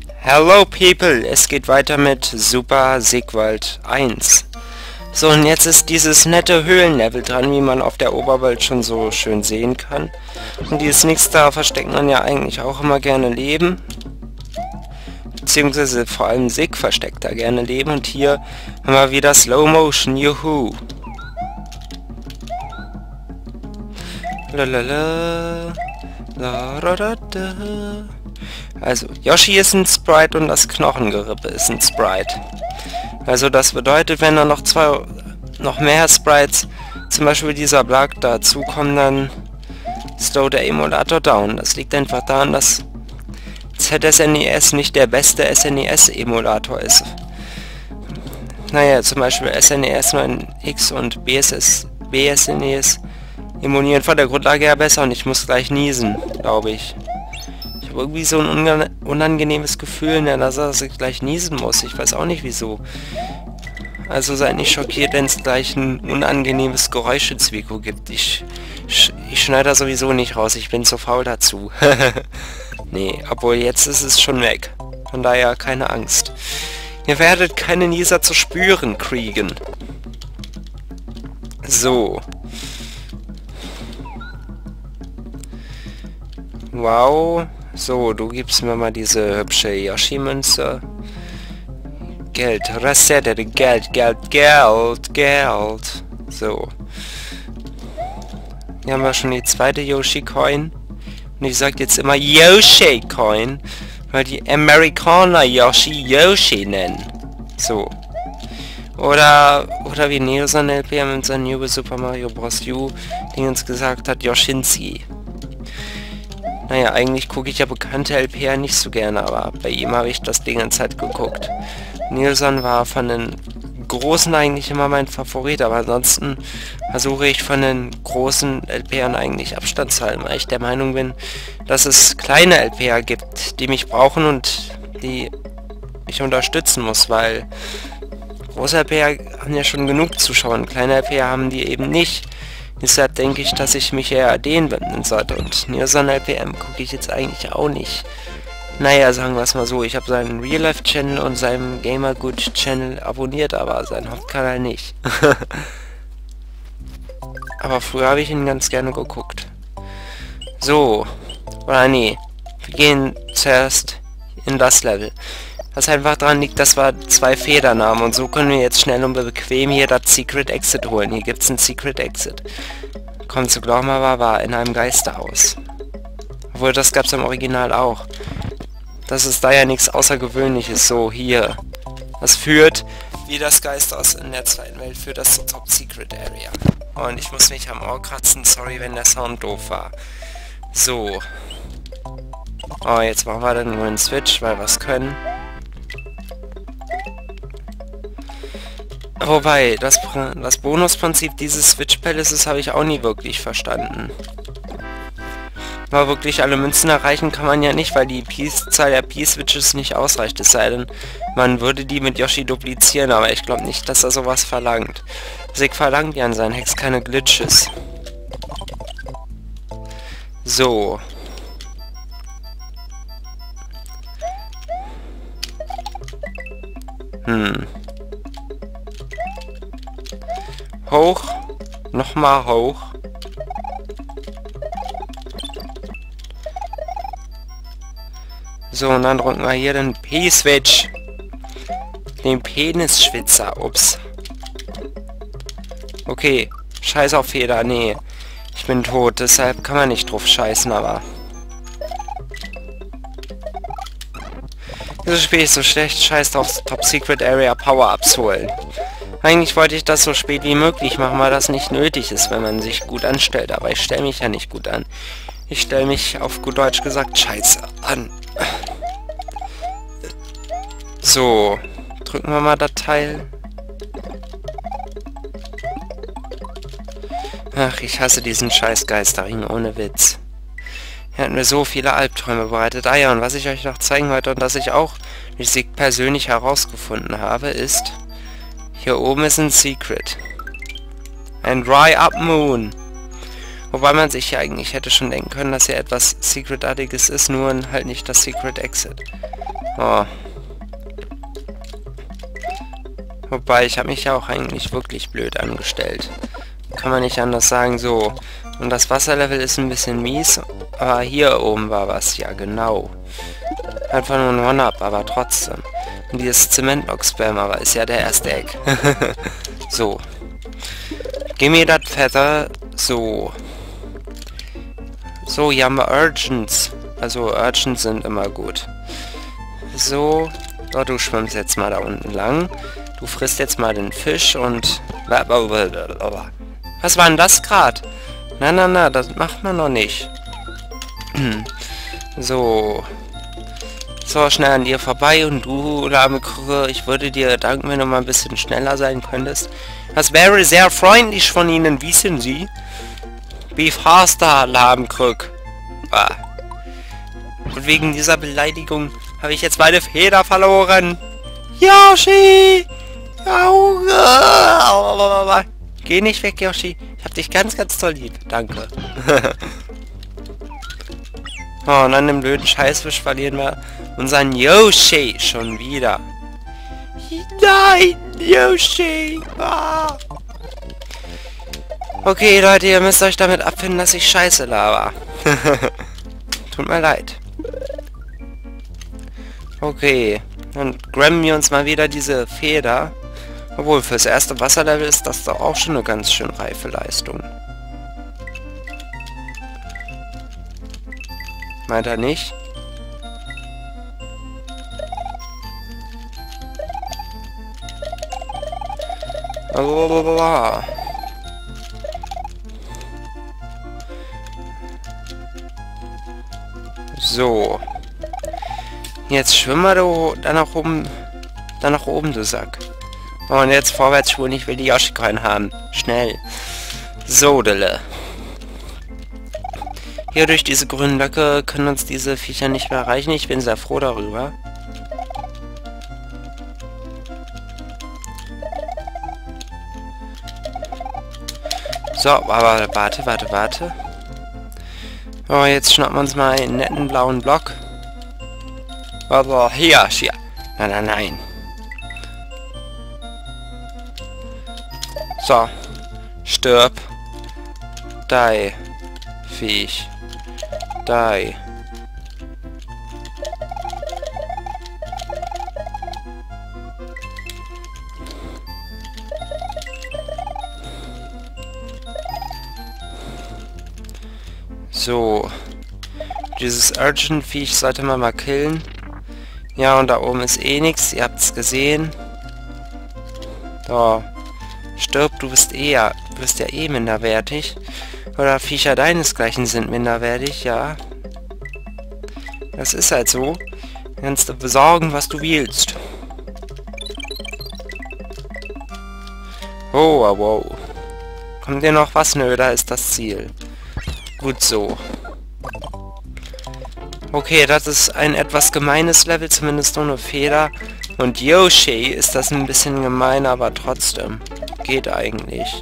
Hello people, es geht weiter mit Super Sigwald 1. So, und jetzt ist dieses nette Höhlenlevel dran, wie man auf der Oberwelt schon so schön sehen kann. Und dieses Nix, da versteckt man ja eigentlich auch immer gerne Leben. Beziehungsweise vor allem Sig versteckt da gerne Leben. Und hier haben wir wieder Slow Motion, juhu. Lalala. La, da, da, da. Also, Yoshi ist ein Sprite und das Knochengerippe ist ein Sprite. Also das bedeutet, wenn da noch mehr Sprites, zum Beispiel dieser Blag dazu kommen, dann slow der Emulator down. Das liegt einfach daran, dass ZSNES nicht der beste SNES-Emulator ist. Naja, zum Beispiel SNES 9X und BSNES emulieren von der Grundlage her besser und ich muss gleich niesen, glaube ich. Ich habe irgendwie so ein unangenehmes Gefühl, dass ich gleich niesen muss. Ich weiß auch nicht wieso. Also seid nicht schockiert, wenn es gleich ein unangenehmes Geräusch ins Mikro gibt. Ich schneide da sowieso nicht raus. Ich bin zu faul dazu. Nee, obwohl jetzt ist es schon weg. Von daher keine Angst. Ihr werdet keine Nieser zu spüren kriegen. So. Wow. So, du gibst mir mal diese hübsche Yoshi-Münze. Geld, Rosette, Geld. So. Hier haben wir schon die zweite Yoshi-Coin. Und ich sag jetzt immer Yoshi-Coin, weil die Amerikaner Yoshi nennen. So. Oder wie Neosan LPM in seinem New Super Mario Bros. U Dingens gesagt hat, Yoshinski. Naja, eigentlich gucke ich ja bekannte LPR nicht so gerne, aber bei ihm habe ich das die ganze Zeit geguckt. Nilsson war von den Großen eigentlich immer mein Favorit, aber ansonsten versuche ich von den großen LPRen eigentlich Abstand zu halten, weil ich der Meinung bin, dass es kleine LPR gibt, die mich brauchen und die ich unterstützen muss, weil große LPR haben ja schon genug Zuschauer, kleine LPR haben die eben nicht. Deshalb denke ich, dass ich mich eher denen wenden sollte. Und Nilsson LPM gucke ich jetzt eigentlich auch nicht. Naja, sagen wir es mal so. Ich habe seinen Real-Life-Channel und seinen Gamergood-Channel abonniert, aber seinen Hauptkanal nicht. Aber früher habe ich ihn ganz gerne geguckt. So. Oder nee. Wir gehen zuerst in das Level. Was einfach daran liegt, dass wir 2 Federn haben und so können wir jetzt schnell und bequem hier das Secret Exit holen. Hier gibt es ein Secret Exit. Kommt zu glauben, aber war in einem Geisterhaus. Obwohl, das gab es im Original auch. Das ist da ja nichts Außergewöhnliches. So, hier. Das führt, wie das Geisterhaus in der zweiten Welt, führt das zur Top Secret Area. Und ich muss mich am Ohr kratzen, sorry, wenn der Sound doof war. So. Oh, jetzt machen wir dann nur einen Switch, weil wir es können. Wobei, das Bonusprinzip dieses Switch Palaces habe ich auch nie wirklich verstanden. Aber wirklich alle Münzen erreichen kann man ja nicht, weil die Zahl der P-Switches nicht ausreicht. Es sei denn, man würde die mit Yoshi duplizieren, aber ich glaube nicht, dass er sowas verlangt. Sig verlangt ja an seinen Hacks keine Glitches. So. Hoch. Nochmal hoch. So, und dann drücken wir hier den P-Switch. Den Penisschwitzer. Ups. Okay. Scheiß auf Feder. Nee. Ich bin tot. Deshalb kann man nicht drauf scheißen, aber... Dieses Spiel ist so schlecht. Scheiß auf Top Secret Area Power-Ups holen. Eigentlich wollte ich das so spät wie möglich machen, weil das nicht nötig ist, wenn man sich gut anstellt. Aber ich stelle mich ja nicht gut an. Ich stelle mich auf gut Deutsch gesagt scheiße an. So. Drücken wir mal das Teil. Ach, ich hasse diesen scheiß Geisterring, ohne Witz. Er hat mir so viele Albträume bereitet. Ah ja, und was ich euch noch zeigen wollte und das ich auch durch Sig persönlich herausgefunden habe, ist... Hier oben ist ein Secret. Ein Dry-Up Moon. Wobei man sich ja eigentlich hätte schon denken können, dass hier etwas Secretartiges ist, nur halt nicht das Secret Exit. Oh. Wobei, ich habe mich ja auch eigentlich wirklich blöd angestellt. Kann man nicht anders sagen, so. Und das Wasserlevel ist ein bisschen mies, aber hier oben war was, ja genau. Einfach nur ein One-Up, aber trotzdem. Und dieses Zementblock-Spam, aber ist ja der erste Eck. So. Gib mir das Feather. So. So, hier haben wir Urchins. Also Urchins sind immer gut. So. Oh, du schwimmst jetzt mal da unten lang. Du frisst jetzt mal den Fisch und... Was war denn das gerade? Na, das macht man noch nicht. So. So, schnell an dir vorbei und du, lahme Krücke, ich würde dir danken, wenn du mal ein bisschen schneller sein könntest. Das wäre sehr freundlich von Ihnen, wissen Sie? Be faster, Lahmkrück. Ah. Und wegen dieser Beleidigung habe ich jetzt meine Feder verloren. Yoshi! Geh nicht weg, Yoshi. Ich hab dich ganz, ganz toll lieb. Danke. Oh, und an dem blöden Scheißfisch verlieren wir unseren Yoshi schon wieder. Nein, Yoshi! Ah. Okay, Leute, ihr müsst euch damit abfinden, dass ich Scheiße laber. Tut mir leid. Okay, dann grabben wir uns mal wieder diese Feder. Obwohl, fürs erste Wasserlevel ist das doch auch schon eine ganz schön reife Leistung. Meint er nicht? So. Jetzt schwimmen wir da nach oben, du Sack. Und jetzt vorwärts spulen, ich will die Yoshi-Coin haben. Schnell. So, Dille. Hier durch diese grünen Blöcke können uns diese Viecher nicht mehr erreichen. Ich bin sehr froh darüber. So, aber warte. Oh, jetzt schnappen wir uns mal einen netten blauen Block. Aber hier. Nein. So. Stirb. Die. Viech. Die. So. Dieses Urchin-Viech sollte man mal killen. Ja, und da oben ist eh nichts. Ihr habt's gesehen. So. Stirb, du bist ja eh minderwertig. Oder Viecher deinesgleichen sind minderwertig, ja. Das ist halt so. Kannst du besorgen, was du willst. Oh, wow. Kommt dir noch was? Nö, da ist das Ziel. Gut so. Okay, das ist ein etwas gemeines Level, zumindest ohne Feder. Und Yoshi ist das ein bisschen gemein, aber trotzdem. Geht eigentlich.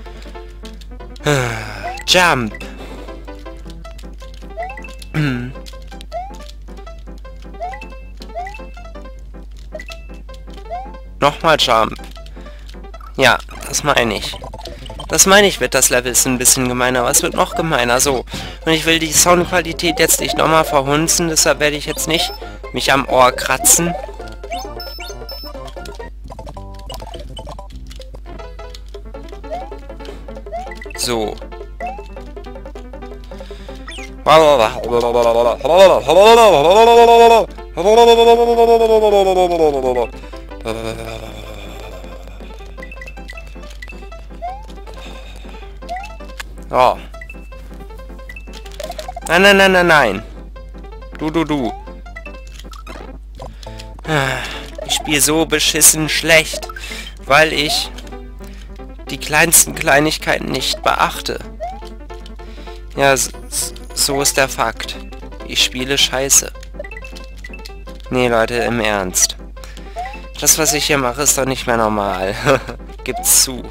Jump. Nochmal Jump. Ja, das meine ich. Das meine ich, wird das Level ist ein bisschen gemeiner, aber es wird noch gemeiner. So. Und ich will die Soundqualität jetzt nicht nochmal verhunzen, deshalb werde ich jetzt nicht mich am Ohr kratzen. So. Oh. Nein. Du. Ich spiele so beschissen schlecht, weil ich die kleinsten Kleinigkeiten nicht beachte. Ja, so ist der Fakt. Ich spiele scheiße. Nee, Leute, im Ernst. Das, was ich hier mache, ist doch nicht mehr normal. Gibt's zu.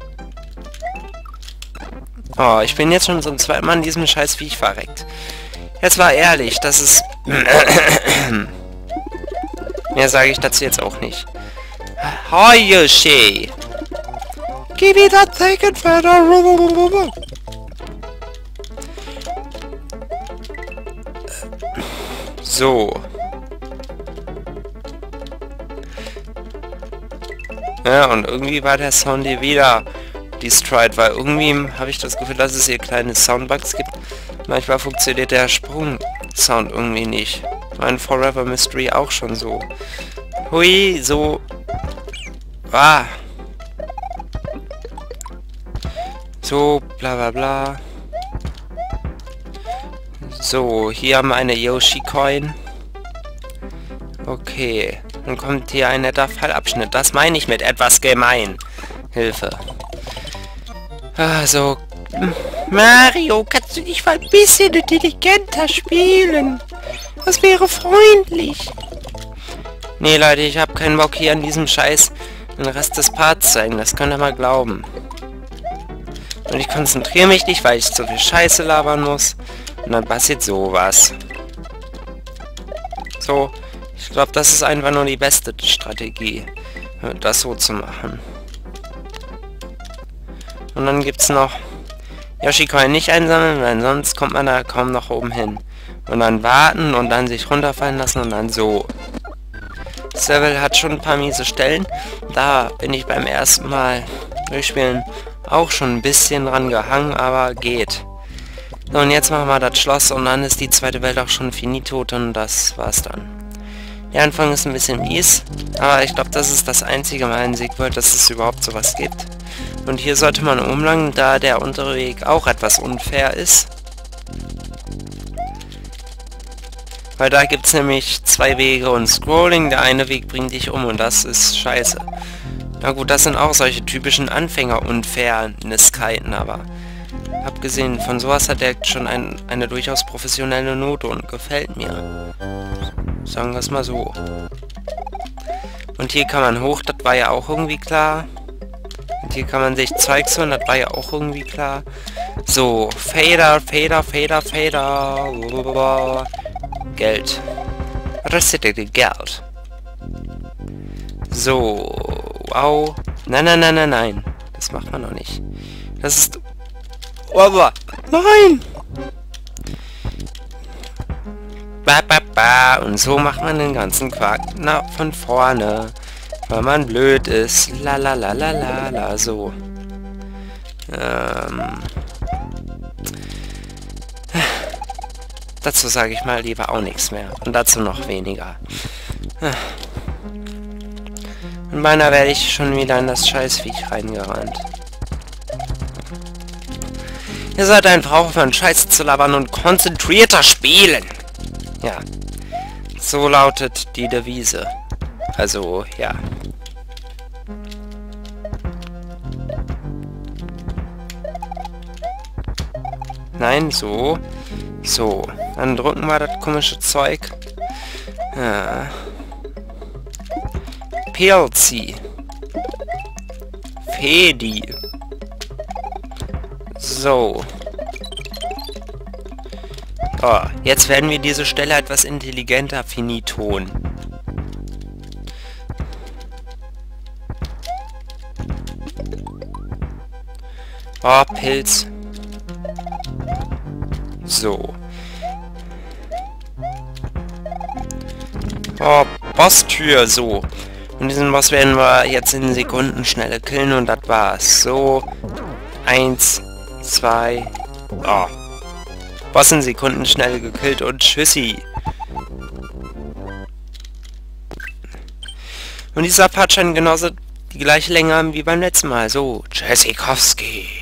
Oh, ich bin jetzt schon zum zweiten Mal in diesem scheiß Viech verreckt. Jetzt war ehrlich, das ist... Mehr sage ich dazu jetzt auch nicht. Hi, Yoshi! Gib mir das Ticket weiter! So. Ja, und irgendwie war der Sound hier wieder destroyed, weil irgendwie habe ich das Gefühl, dass es hier kleine Soundbugs gibt. Manchmal funktioniert der Sprung-Sound irgendwie nicht. Mein Forever Mystery auch schon so. Hui, so. Ah. So, bla bla bla. So, hier haben wir eine Yoshi-Coin. Okay. Dann kommt hier ein netter Fallabschnitt. Das meine ich mit etwas gemein. Hilfe. Also, Mario, kannst du nicht mal ein bisschen intelligenter spielen? Das wäre freundlich. Nee, Leute, ich habe keinen Bock hier an diesem Scheiß den Rest des Parts zeigen. Das könnt ihr mal glauben. Und ich konzentriere mich nicht, weil ich zu viel Scheiße labern muss. Und dann passiert sowas. So, ich glaube, das ist einfach nur die beste Strategie, das so zu machen. Und dann gibt's noch Yoshi-Coin nicht einsammeln, weil sonst kommt man da kaum nach oben hin. Und dann warten und dann sich runterfallen lassen und dann so. Das Level hat schon ein paar miese Stellen. Da bin ich beim ersten Mal durchspielen auch schon ein bisschen dran gehangen, aber geht. So, und jetzt machen wir das Schloss und dann ist die zweite Welt auch schon finito und das war's dann. Der Anfang ist ein bisschen mies, aber ich glaube, das ist das einzige Mal in SeaQuest, dass es überhaupt sowas gibt. Und hier sollte man umlangen, da der untere Weg auch etwas unfair ist. Weil da gibt es nämlich zwei Wege und Scrolling, der eine Weg bringt dich um und das ist scheiße. Na gut, das sind auch solche typischen Anfänger-Unfairnesskeiten, aber abgesehen von sowas hat er schon eine durchaus professionelle Note und gefällt mir. Sagen wir es mal so. Und hier kann man hoch, das war ja auch irgendwie klar. Und hier kann man sich Zeugs holen, das war ja auch irgendwie klar. So, Fader. Geld. Restete Geld. So, wow. Nein. Das macht man noch nicht. Das ist... Oh, nein! Und so macht man den ganzen Quark von vorne. Weil man blöd ist. La, so. Dazu sage ich mal lieber auch nichts mehr. Und dazu noch weniger. Und beinahe werde ich schon wieder in das Scheißviech reingerannt. Ihr seid einfach aufhören, Scheiße zu labern und konzentrierter spielen. Ja. So lautet die Devise. Also, ja. Nein, so. So. Dann drücken wir das komische Zeug. Ja. PLC. Fedi. So. Oh, jetzt werden wir diese Stelle etwas intelligenter finiton. Oh, Pilz. So. Oh, Bosstür, so. Und diesen Boss werden wir jetzt in Sekundenschnelle killen und das war's. So. 1, 2. Oh. Boss in Sekundenschnelle gekillt und tschüssi. Und dieser Part scheint genauso die gleiche Länge haben wie beim letzten Mal. So, Tschüssikowski.